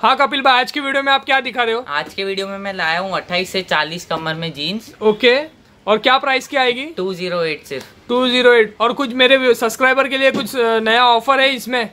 हाँ कपिल भाई, आज की वीडियो में आप क्या दिखा रहे हो? आज के वीडियो में मैं लाया हूँ 28 से 40 कमर में जीन्स। ओके, और क्या प्राइस की आएगी? 208 सिर्फ 208। और कुछ मेरे सब्सक्राइबर के लिए कुछ नया ऑफर है इसमें?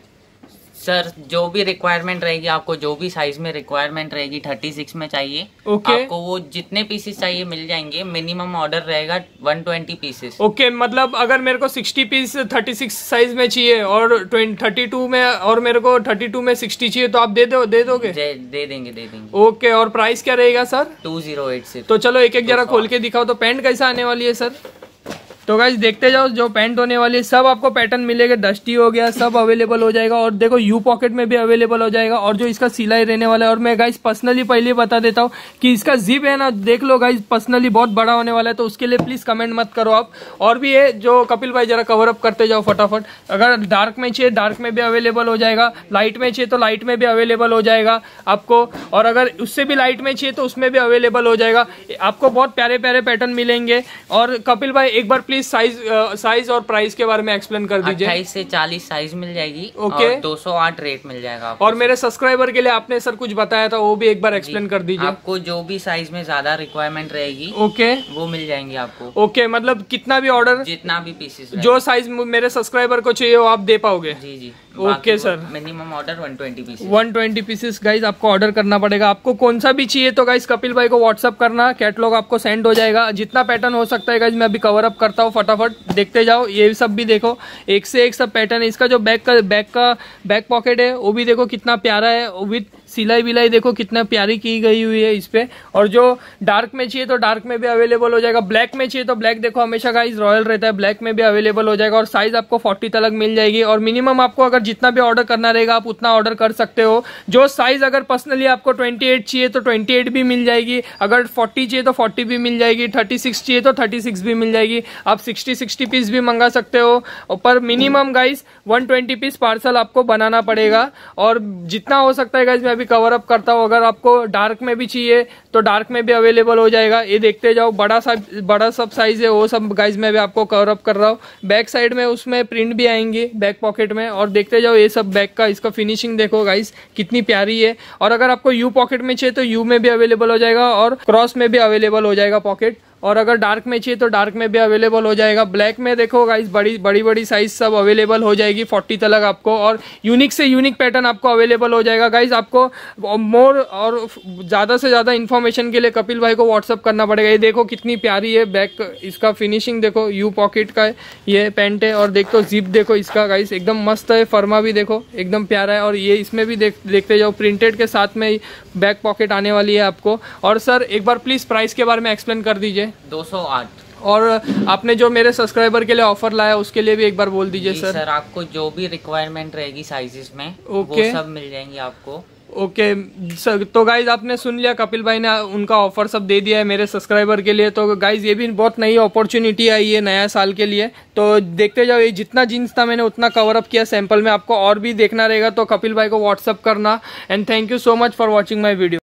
सर जो भी रिक्वायरमेंट रहेगी आपको, जो भी साइज में रिक्वायरमेंट रहेगी, 36 में चाहिए आपको, वो जितने पीसेस चाहिए मिल जाएंगे। मिनिमम ऑर्डर रहेगा 120 पीसेस। ओके, मतलब अगर मेरे को 60 पीस 36 साइज में चाहिए और 32 में, और मेरे को 32 में 60 चाहिए, तो आप दे दोगे? दे देंगे। ओके, और प्राइस क्या रहेगा सर? 208 सिर्फ। तो चलो एक एक जरा खोल के दिखाओ तो पैंट कैसा आने वाली है सर। तो गाइस देखते जाओ, जो पैंट होने वाली है सब आपको पैटर्न मिलेगा। डस्टी हो गया, सब अवेलेबल हो जाएगा। और देखो यू पॉकेट में भी अवेलेबल हो जाएगा। और जो इसका सिलाई रहने वाला है, और मैं गाइस पर्सनली पहले बता देता हूँ कि इसका जिप है ना, देख लो गाइस, पर्सनली बहुत बड़ा होने वाला है। तो उसके लिए प्लीज कमेंट मत करो आप। और भी है जो कपिल भाई जरा कवर अप करते जाओ फटाफट। अगर डार्क में चाहिए, डार्क में भी अवेलेबल हो जाएगा। लाइट में चाहिए तो लाइट में भी अवेलेबल हो जाएगा आपको। और अगर उससे भी लाइट में चाहिए तो उसमें भी अवेलेबल हो जाएगा। आपको बहुत प्यारे प्यारे पैटर्न मिलेंगे। और कपिल भाई एक बार प्लीज साइज और प्राइस के बारे में एक्सप्लेन कर दीजिए। 28 से 40 साइज मिल जाएगी। ओके, और 208 रेट मिल जाएगा आपको। और मेरे सब्सक्राइबर के लिए आपने सर कुछ बताया था, वो भी एक बार एक्सप्लेन कर दीजिए। आपको जो भी साइज में ज्यादा रिक्वायरमेंट रहेगी, ओके, वो मिल जाएंगे आपको। ओके, मतलब कितना भी ऑर्डर, जितना भी पीसेस, जो साइज मेरे सब्सक्राइबर को चाहिए वो आप दे पाओगे? जी। Okay sir, minimum order 120 pieces. 120 pieces guys आपको ऑर्डर करना पड़ेगा। आपको कौन सा भी चाहिए तो गाइज कपिल भाई को व्हाट्सअप करना, कैटलॉग आपको सेंड हो जाएगा। जितना पैटर्न हो सकता है गाइज मैं अभी कवर अप करता हूँ, फटाफट देखते जाओ। ये सब भी देखो, एक से एक सब पैटर्न है। इसका जो बैक पॉकेट है वो भी देखो कितना प्यारा है, विद सिलाई विलाई देखो कितना प्यारी की गई हुई है इस पे। और जो डार्क में चाहिए तो डार्क में भी अवेलेबल हो जाएगा। ब्लैक में चाहिए तो ब्लैक देखो हमेशा गाइज रॉयल रहता है, ब्लैक में भी अवेलेबल हो जाएगा। और साइज आपको 40 तक मिल जाएगी। और मिनिमम आपको अगर जितना भी ऑर्डर करना रहेगा आप उतना ऑर्डर कर सकते हो। जो साइज अगर पर्सनली आपको 28 चाहिए तो 28 भी मिल जाएगी। अगर 40 चाहिए तो 40 भी मिल जाएगी। 36 चाहिए तो 36 भी मिल जाएगी। आप 60 पीस भी मंगा सकते हो। पर मिनिमम गाइज 120 पीस पार्सल आपको बनाना पड़ेगा। और जितना हो सकता है गाइज मैं भी कवर अप करता हूँ। अगर आपको डार्क में भी चाहिए तो डार्क में भी अवेलेबल हो जाएगा। ये देखते जाओ, बड़ा सब साइज है वो सब गाइज मैं भी आपको कवर अप कर रहा हूँ। बैक साइड में उसमें प्रिंट भी आएंगे बैक पॉकेट में। और देखते जाओ ये सब बैक का, इसका फिनिशिंग देखो गाइज कितनी प्यारी है। और अगर आपको यू पॉकेट में चाहिए तो यू में भी अवेलेबल हो जाएगा और क्रॉस में भी अवेलेबल हो जाएगा पॉकेट। और अगर डार्क में चाहिए तो डार्क में भी अवेलेबल हो जाएगा। ब्लैक में देखो गाइस बड़ी साइज सब अवेलेबल हो जाएगी 40 तक आपको। और यूनिक से यूनिक पैटर्न आपको अवेलेबल हो जाएगा गाइस। आपको मोर और ज्यादा से ज्यादा इन्फॉर्मेशन के लिए कपिल भाई को व्हाट्सअप करना पड़ेगा। ये देखो कितनी प्यारी है बैक, इसका फिनिशिंग देखो, यू पॉकेट का ये पैंट है। और देखो जिप देखो इसका गाइस एकदम मस्त है। फर्मा भी देखो एकदम प्यारा है। और ये इसमें भी देखते जाओ, प्रिंटेड के साथ में बैक पॉकेट आने वाली है आपको। और सर एक बार प्लीज प्राइस के बारे में एक्सप्लेन कर दीजिए। 208। और आपने जो मेरे सब्सक्राइबर के लिए ऑफर लाया उसके लिए भी एक बार बोल दीजिए सर। सर आपको जो भी रिक्वायरमेंट रहेगी साइजेस में, ओके, वो सब मिल जाएंगे आपको। ओके सर, तो गाइज आपने सुन लिया, कपिल भाई ने उनका ऑफर सब दे दिया है मेरे सब्सक्राइबर के लिए। तो गाइज ये भी बहुत नई अपॉर्चुनिटी आई है नया साल के लिए। तो देखते जाओ, ये जितना जीन्स था मैंने उतना कवर अप किया सैंपल में। आपको और भी देखना रहेगा तो कपिल भाई को व्हाट्सअप करना। And thank you so much for watching my video.